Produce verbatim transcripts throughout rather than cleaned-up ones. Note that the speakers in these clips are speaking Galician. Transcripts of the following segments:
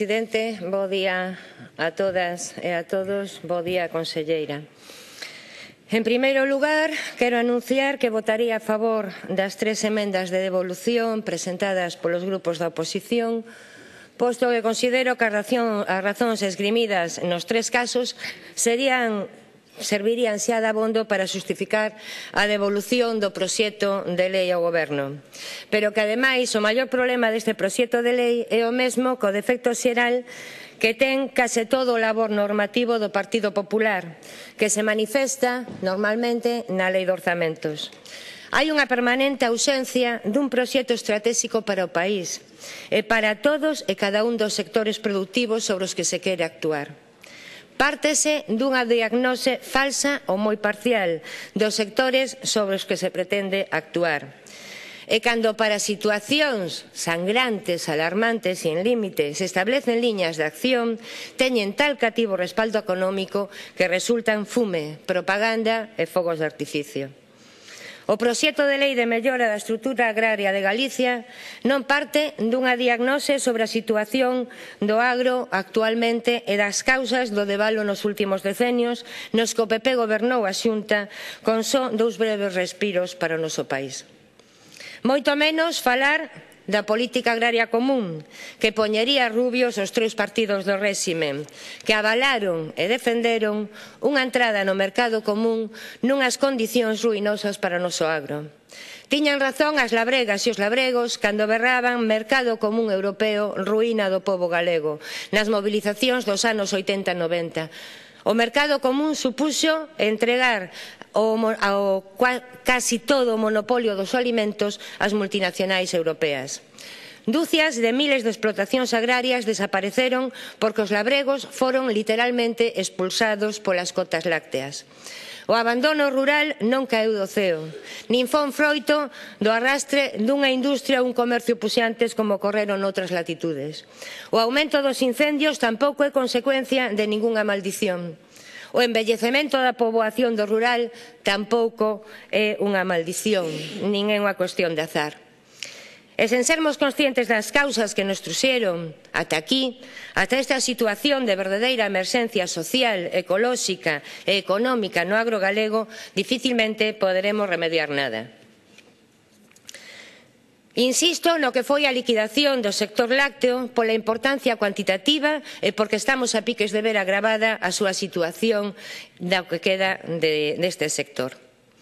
Presidente, bo día a todas e a todos, bo día, conselleira. En primeiro lugar, quero anunciar que votaría a favor das tres emendas de devolución presentadas polos grupos da oposición, posto que considero que as razóns esgrimidas nos tres casos serían servirían xa dabondo para xustificar a devolución do proxecto de lei ao Goberno. Pero que, ademais, o maior problema deste proxecto de lei é o mesmo co defecto xeral que ten case todo o labor normativo do Partido Popular, que se manifesta normalmente na Lei de Orzamentos. Hai unha permanente ausencia dun proxecto estratégico para o país e para todos e cada un dos sectores productivos sobre os que se quere actuar. Pártese dunha diagnose falsa ou moi parcial dos sectores sobre os que se pretende actuar. E cando para situacións sangrantes, alarmantes e en límite se establecen liñas de acción, teñen tal cativo respaldo económico que resultan fume, propaganda e fogos de artificio. O proxecto de lei de mellora da estrutura agraria de Galicia non parte dunha diagnose sobre a situación do agro actualmente e das causas do debalo nos últimos decenios nos que o P P gobernou a Xunta con só dous breves respiros para o noso país. Moito menos falar da política agraria común, que poñería rubios os tres partidos do réxime, que avalaron e defenderon unha entrada no mercado común nunhas condicións ruinosas para o noso agro. Tiñan razón as labregas e os labregos cando berraban mercado común europeo, ruína do pobo galego, nas mobilizacións dos anos oitenta e noventa. O mercado común supuxo entregar o, ao casi todo o monopolio dos alimentos ás multinacionais europeas. Dúcias de miles de explotacións agrarias desapareceron porque os labregos foron literalmente expulsados polas cotas lácteas. O abandono rural non caeu do ceo, nin fon froito do arrastre dunha industria ou un comercio puxantes como ocorreron noutras latitudes. O aumento dos incendios tampouco é consecuencia de ningunha maldición. O envellecemento da poboación do rural tampouco é unha maldición, nin é unha cuestión de azar. E sen sermos conscientes das causas que nos trouxeron ata aquí, ata esta situación de verdadeira emerxencia social, ecolóxica e económica no agro galego, dificilmente poderemos remediar nada. Insisto no que foi a liquidación do sector lácteo pola importancia cuantitativa e porque estamos a piques de ver agravada a súa situación da que queda de, deste sector.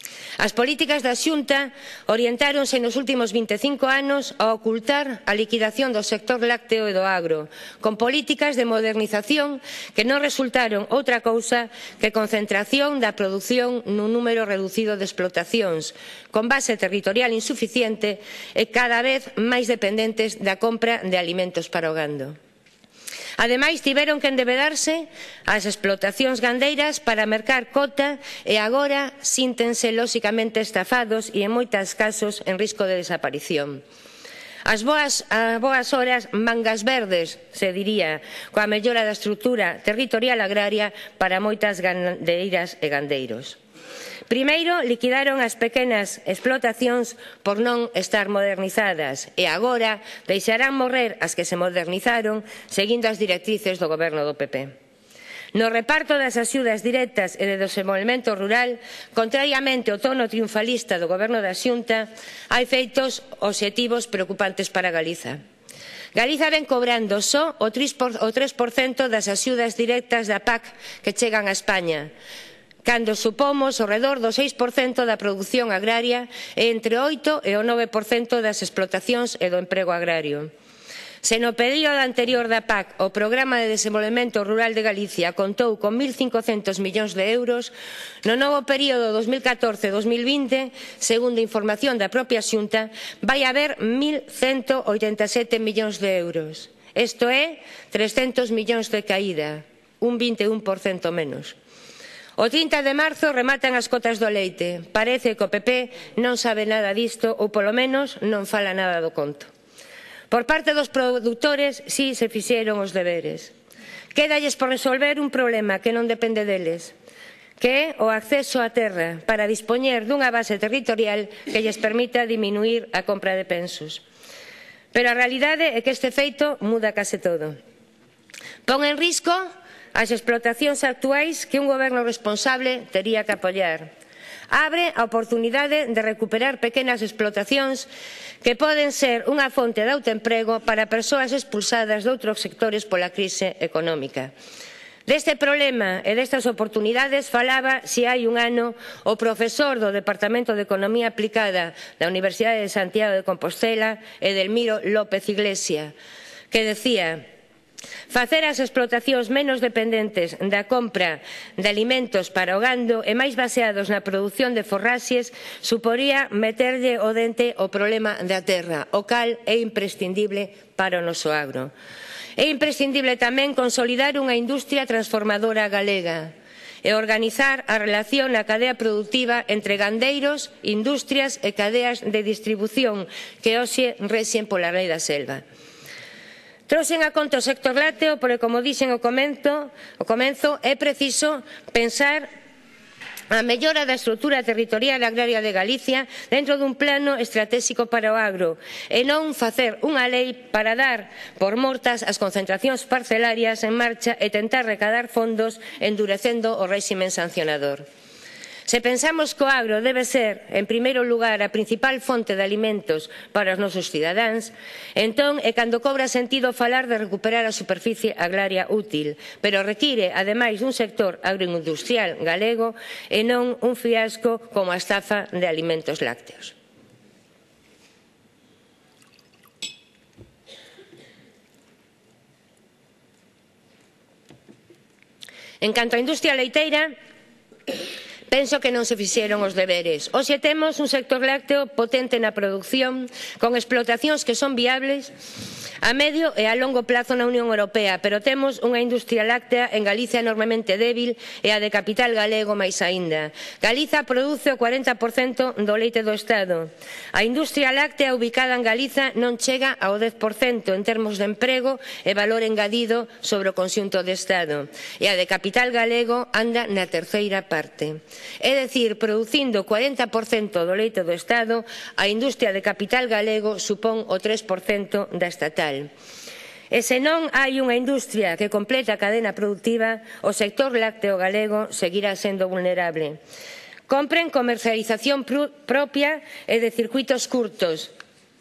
As políticas da Xunta orientáronse nos últimos vinte e cinco anos a ocultar a liquidación do sector lácteo e do agro, con políticas de modernización que non resultaron outra cousa que concentración da produción nun número reducido de explotacións, con base territorial insuficiente e cada vez máis dependentes da compra de alimentos para o gando. Ademais, tiveron que endebedarse as explotacións gandeiras para mercar cota e agora síntense lóxicamente estafados e, en moitos casos, en risco de desaparición. As boas, as boas horas mangas verdes, se diría, coa mellora da estrutura territorial agraria para moitas gandeiras e gandeiros. Primeiro, liquidaron as pequenas explotacións por non estar modernizadas e agora deixarán morrer as que se modernizaron seguindo as directrices do goberno do P P. No reparto das axudas directas e de desenvolvemento rural, contrariamente ao tono triunfalista do goberno da Xunta, hai feitos obxectivos preocupantes para Galiza. Galiza ven cobrando só o tres por cento das axudas directas da P A C que chegan a España, cando supomos ao redor do seis por cento da produción agraria e entre o oito e o nove por cento das explotacións e do emprego agrario. Se no período anterior da P A C o Programa de Desenvolvemento Rural de Galicia contou con mil cincocentos millóns de euros, no novo período dos mil catorce a dos mil vinte, segundo información da propia Xunta, vai haber mil cento oitenta e sete millóns de euros. Isto é trescentos millóns de caída, un vinte e un por cento menos. O trinta de marzo rematan as cotas do leite. Parece que o P P non sabe nada disto ou, polo menos, non fala nada do conto. Por parte dos produtores, si se fixeron os deberes. Quédalles por resolver un problema que non depende deles, que é o acceso á terra para dispoñer dunha base territorial que lles permita diminuir a compra de pensos. Pero a realidade é que este feito muda case todo. Pon en risco as explotacións actuais que un goberno responsable tería que apoiar. Abre a oportunidade de recuperar pequenas explotacións que poden ser unha fonte de autoemprego para persoas expulsadas de outros sectores pola crise económica. Deste problema e destas oportunidades falaba, se hai un ano, o profesor do Departamento de Economía Aplicada da Universidade de Santiago de Compostela, Edelmiro López Iglesia, que decía: facer as explotacións menos dependentes da compra de alimentos para o gando e máis baseados na produción de forraxes suporía meterlle o dente ao problema da terra, o cal é imprescindible para o noso agro. É imprescindible tamén consolidar unha industria transformadora galega e organizar a relación na cadea produtiva entre gandeiros, industrias e cadeas de distribución que hoxe rexen pola lei da selva. Trouxen a conta o sector lácteo porque, como dixen ao comenzo, ao comenzo, é preciso pensar a mellora da estrutura territorial agraria de Galicia dentro dun plano estratégico para o agro e non facer unha lei para dar por mortas as concentracións parcelarias en marcha e tentar recadar fondos endurecendo o réximen sancionador. Se pensamos que o agro debe ser, en primeiro lugar, a principal fonte de alimentos para os nosos cidadáns, entón é cando cobra sentido falar de recuperar a superficie agraria útil, pero require, ademais, un sector agroindustrial galego e non un fiasco como a estafa de alimentos lácteos. En canto á industria leiteira, penso que non se fixeron os deberes. Hoxe temos un sector lácteo potente na produción, con explotacións que son viables a medio e a longo plazo na Unión Europea, pero temos unha industria láctea en Galicia enormemente débil e a de capital galego máis aínda. Galiza produce o cuarenta por cento do leite do Estado. A industria láctea ubicada en Galiza non chega ao dez por cento en termos de emprego e valor engadido sobre o conxunto do Estado. E a de capital galego anda na terceira parte. É dicir, producindo o cuarenta por cento do leite do Estado, a industria de capital galego supón o tres por cento da estatal. E se non hai unha industria que complete a cadena productiva, o sector lácteo galego seguirá sendo vulnerable. Compren comercialización propia e de circuitos curtos.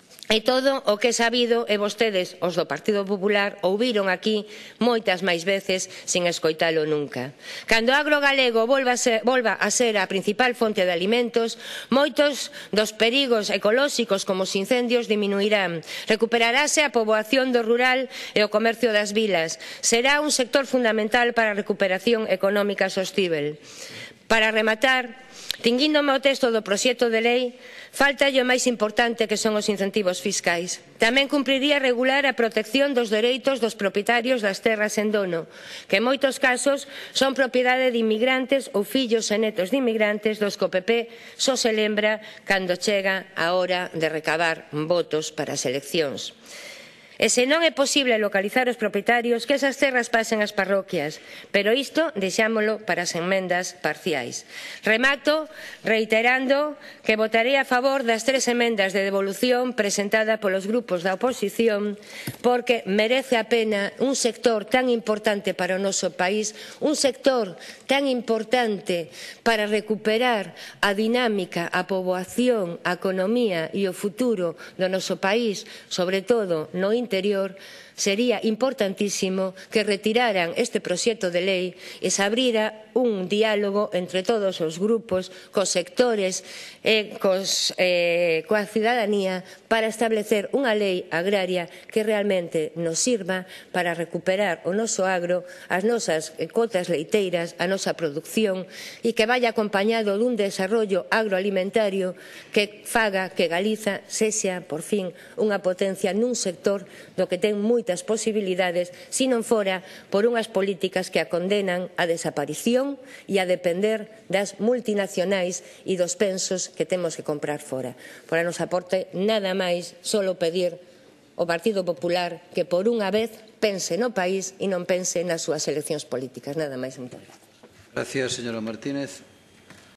E todo o que é sabido e vostedes, os do Partido Popular, ouviron aquí moitas máis veces sin escoitalo nunca. Cando o agro galego volva a ser, volva a ser a principal fonte de alimentos, moitos dos perigos ecolóxicos como os incendios diminuirán. Recuperarase a poboación do rural e o comercio das vilas. Será un sector fundamental para a recuperación económica sostíbel. Para rematar, tinguíndome o texto do proxecto de lei, faltalle o máis importante que son os incentivos fiscais. Tamén cumpriría regular a protección dos dereitos dos propietarios das terras en dono, que en moitos casos son propiedade de inmigrantes ou fillos e netos de inmigrantes dos que o P P só se lembra cando chega a hora de recabar votos para as eleccións. E se non é posible localizar os propietarios, que esas terras pasen ás parroquias, pero isto deixámolo para as enmendas parciais. Remato reiterando que votarei a favor das tres emendas de devolución presentada polos grupos da oposición, porque merece a pena un sector tan importante para o noso país, un sector tan importante para recuperar a dinámica, a poboación, a economía e o futuro do noso país, sobre todo no interior, sería importantísimo que retiraran este proxecto de lei e se abrira un diálogo entre todos os grupos, cos sectores e cos, eh, coa cidadanía para establecer unha lei agraria que realmente nos sirva para recuperar o noso agro, as nosas cotas leiteiras, a nosa produción e que vaya acompañado dun desarrollo agroalimentario que faga que Galiza sexa, por fin, unha potencia nun sector do que ten moitas posibilidades, se non fora por unhas políticas que a condenan á desaparición e a depender das multinacionais e dos pensos que temos que comprar fora. Por a nosa parte, nada máis, solo pedir ao Partido Popular que por unha vez pense no país e non pense nas súas eleccións políticas. Nada máis. Gracias, señora Martínez.